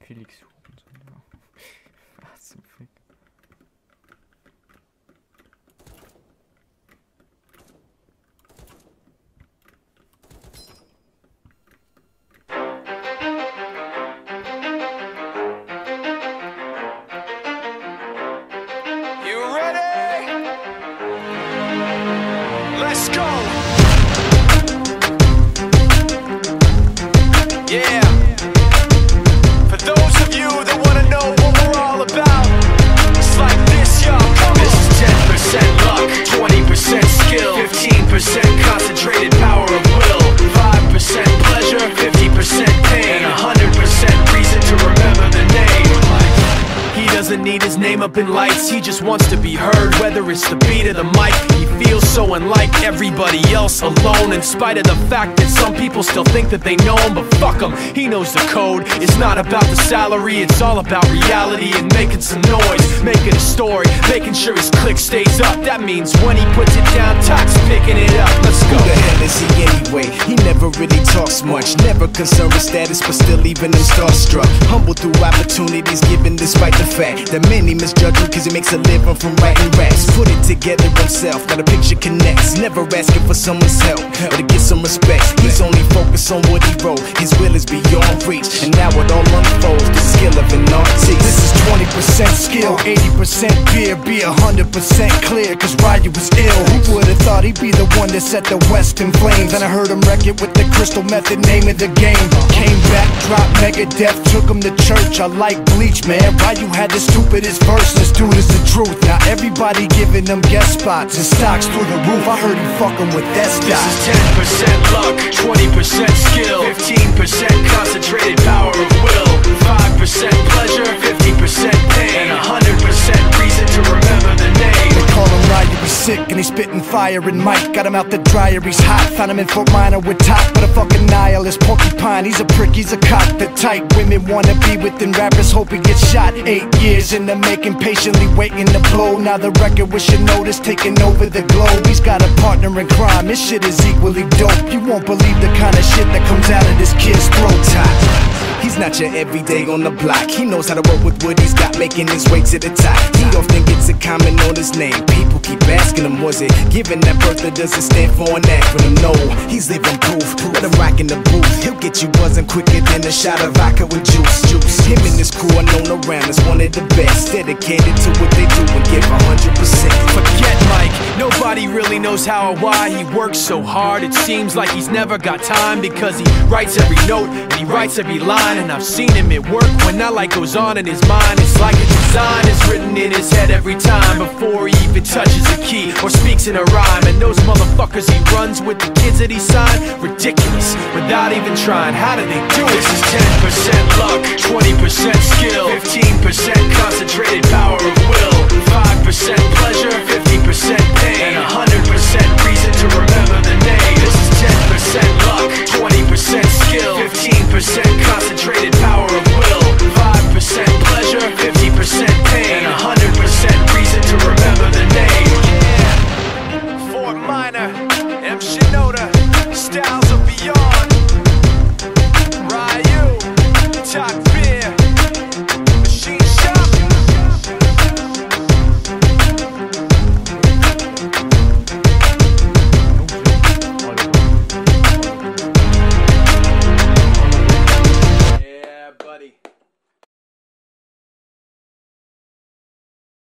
Felix suchen soll. Ja. Was zum Fick. You ready? Let's go. Yeah. For those of you that want to know what we're all about, it's like this, y'all. This is 10% luck, 20% skill, 15% concentrated power of will, 5% pleasure, 50% pain, and 100% reason to remember the name. He doesn't need his name up in lights, he just wants to be heard, whether it's the beat or the mic. He feels so unlike everybody else, alone, in spite of the fact that some people still think that they know him. But fuck him, he knows the code. It's not about the salary, it's all about reality and making some noise, making a story, making sure his click stays up. That means when he puts it down, Tox picking it up. Let's go. Who the hell is he anyway? He never really talks much, never concerned with status, but still even him starstruck. Humble through opportunities given despite the fact that many misjudge him cause he makes a living from writing raps. Put it together himself, now the picture connects. Never asking for someone's help or to get some respect. He's only focused on what he wrote, his will is beyond reach. And now it all unfolds, the skill of an artist. This is 20% skill, 80% fear, be 100% clear, cause Ryu was ill. Who would've thought he'd be the one that set the West in flames? And I heard him wreck it with the crystal method, name of the game. Came back, dropped Megadeth, took him to church. I like Bleach, man. Ryu had the stupidest verse, this dude is the truth. Now everybody giving them guest spots and stocks through the roof. I heard he fucking with that stock. This is 10% luck, 20% skill, 15% concentrated power of will, 5% pleasure, 50% pain, and 100% reason to remember the name. They call him Ryu, he's sick and he's spitting fire. And Mike got him out the dryer, he's hot. Found him in Fort Minor with Top, but a fucking nihilist porcupine. He's a prick, he's a cock. The type women wanna be within, rappers hope he gets shot. 8 years in the making, patiently waiting to blow. Now the record with your notice taking over the globe. He's got a partner in crime, this shit is equally dope. You won't believe the kind of shit that comes out of this kid's throat. He's not your everyday on the block. He knows how to work with what he's got, making his way to the top. He often gets a comment on his name. People keep asking him, was it given that birth that doesn't stand for an acronym? No, he's living proof. Let him rock in the booth. He'll get you buzzing quicker than a shot of vodka with juice. Him and his crew are known around as one of the best, dedicated to what they do and give 100%. Forget Mike, nobody really knows how or why he works so hard. It seems like he's never got time, because he writes every note and he writes every line. And I've seen him at work when that light goes on in his mind. It's like a design is written in his head every time, before he even touches a key or speaks in a rhyme. And those motherfuckers he runs with, the kids that he signed, ridiculous, without even trying. How do they do it? This is 10% luck, 20% skill, 15% concentrated power of will, 5% pleasure, 50% pain, and 100% reason to remember the name. This is 10% luck, 20%